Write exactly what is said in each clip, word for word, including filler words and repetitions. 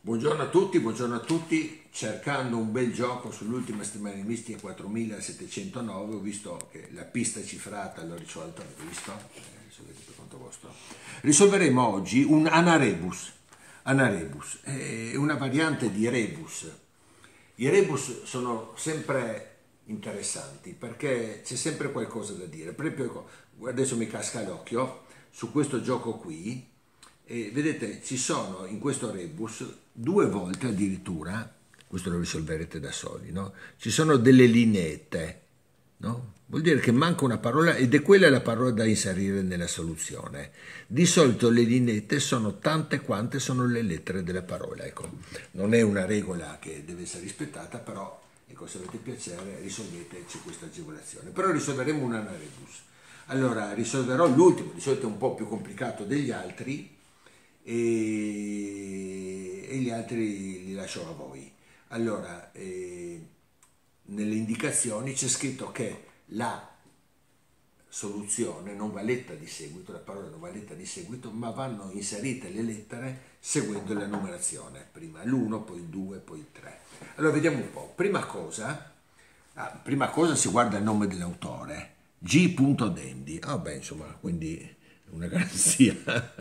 Buongiorno a tutti, buongiorno a tutti. Cercando un bel gioco sull'ultima settimana di Mistica quattromilasettecentonove, ho visto che la pista cifrata l'ho risolta, avete visto? Eh, risolvete per conto vostro. Risolveremo oggi un anarebus. Anarebus è una variante di rebus. I rebus sono sempre interessanti perché c'è sempre qualcosa da dire. Per esempio, adesso mi casca l'occhio su questo gioco qui. E vedete, ci sono in questo rebus due volte addirittura, questo lo risolverete da soli, no? Ci sono delle lineette, no? Vuol dire che manca una parola ed è quella la parola da inserire nella soluzione. Di solito le lineette sono tante quante sono le lettere della parola, ecco. Non è una regola che deve essere rispettata, però ecco, se avete piacere risolvete, c'è questa agevolazione. Però risolveremo un anarebus. Allora, risolverò l'ultimo, di solito è un po' più complicato degli altri, e, e gli altri li lascio a voi. Allora, eh, nelle indicazioni c'è scritto che la soluzione non va letta di seguito, la parola non va letta di seguito, ma vanno inserite le lettere seguendo la numerazione, prima l'uno, poi il due, poi il tre. Allora vediamo un po'. Prima cosa, ah, prima cosa si guarda il nome dell'autore, G. Dendi. Ah beh, insomma, quindi una garanzia,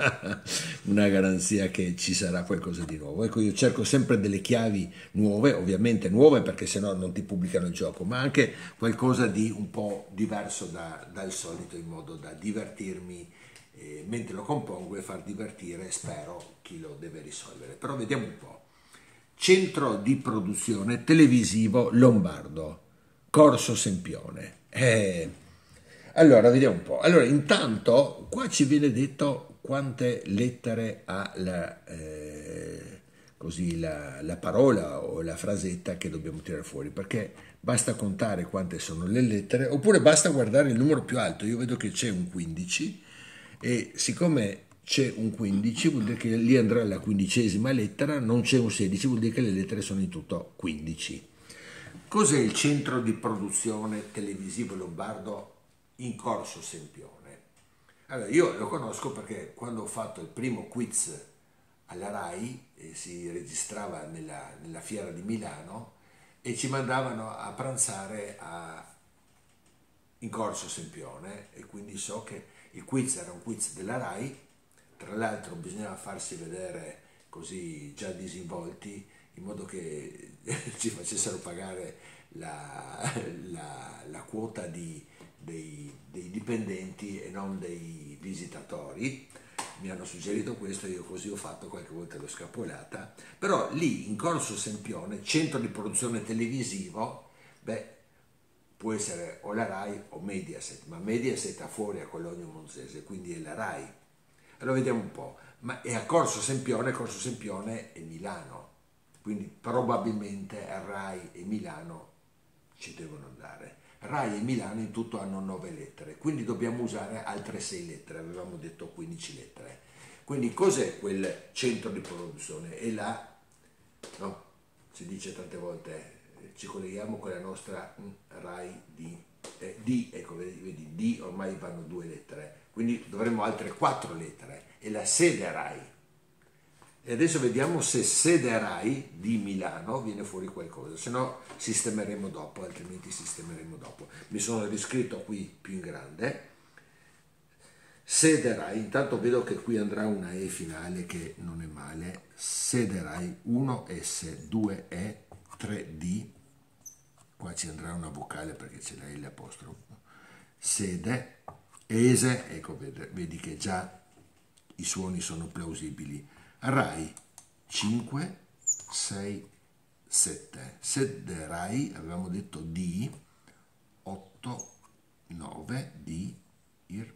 una garanzia che ci sarà qualcosa di nuovo. Ecco, io cerco sempre delle chiavi nuove, ovviamente nuove perché sennò non ti pubblicano il gioco, ma anche qualcosa di un po' diverso da, dal solito, in modo da divertirmi eh, mentre lo compongo e far divertire, spero, chi lo deve risolvere. Però vediamo un po'. Centro di produzione televisivo lombardo, Corso Sempione. Eh, Allora, vediamo un po'. Allora, intanto, qua ci viene detto quante lettere ha la, eh, così, la, la parola o la frasetta che dobbiamo tirare fuori, perché basta contare quante sono le lettere, oppure basta guardare il numero più alto. Io vedo che c'è un quindici e siccome c'è un quindici vuol dire che lì andrà la quindicesima lettera, non c'è un sedici, vuol dire che le lettere sono in tutto quindici. Cos'è il centro di produzione televisivo lombardo in Corso Sempione? Allora, io lo conosco perché quando ho fatto il primo quiz alla RAI eh, si registrava nella, nella fiera di Milano e ci mandavano a pranzare a, in Corso Sempione, e quindi so che il quiz era un quiz della RAI. Tra l'altro bisognava farsi vedere così già disinvolti, in modo che ci facessero pagare la, la, la quota di, dei, dei dipendenti e non dei visitatori. Mi hanno suggerito questo, io così ho fatto, qualche volta l'ho scappolata. Però lì in Corso Sempione, centro di produzione televisivo, beh, può essere o la RAI o Mediaset, ma Mediaset ha fuori a Cologno Monzese, quindi è la RAI. Allora vediamo un po', ma è a Corso Sempione, Corso Sempione è Milano, quindi probabilmente a RAI e Milano ci devono andare. RAI e Milano in tutto hanno nove lettere, quindi dobbiamo usare altre sei lettere, avevamo detto quindici lettere. Quindi cos'è quel centro di produzione? È la, no, si dice tante volte, ci colleghiamo con la nostra RAI di, eh, D, ecco, vedi, vedi, D ormai vanno due lettere, quindi dovremmo altre quattro lettere, è la sede RAI. E adesso vediamo se sede RAI di Milano viene fuori qualcosa, se no sistemeremo dopo, altrimenti sistemeremo dopo. Mi sono riscritto qui più in grande. Sede RAI, intanto vedo che qui andrà una E finale che non è male. Sede RAI, uno S, due E, tre D, qua ci andrà una vocale perché ce l'hai l'apostrofo. Sede, Ese, ecco, vedi che già i suoni sono plausibili. RAI cinque, sei, sette. Sede RAI, avevamo detto D, otto, nove, D, IR,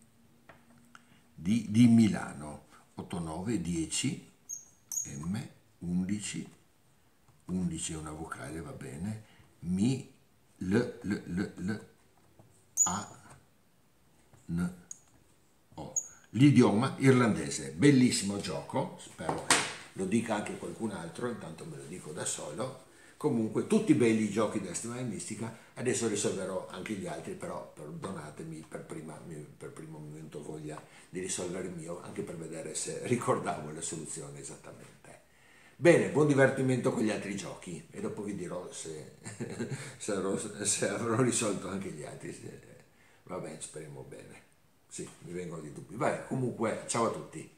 D di Milano, otto, nove, dieci, M, undici, undici è una vocale, va bene, Mi, L, L, L, L, A, N, O. L'idioma irlandese, bellissimo gioco, spero che lo dica anche qualcun altro, intanto me lo dico da solo. Comunque tutti belli i giochi della settimana mistica, adesso risolverò anche gli altri, però perdonatemi, per, prima, per primo mi è venuto voglia di risolvere il mio, anche per vedere se ricordavo la soluzione esattamente. Bene, buon divertimento con gli altri giochi e dopo vi dirò se, se, avrò, se avrò risolto anche gli altri. Se- Va bene, speriamo bene. Sì, mi vengono dei dubbi. Vai, comunque, ciao a tutti.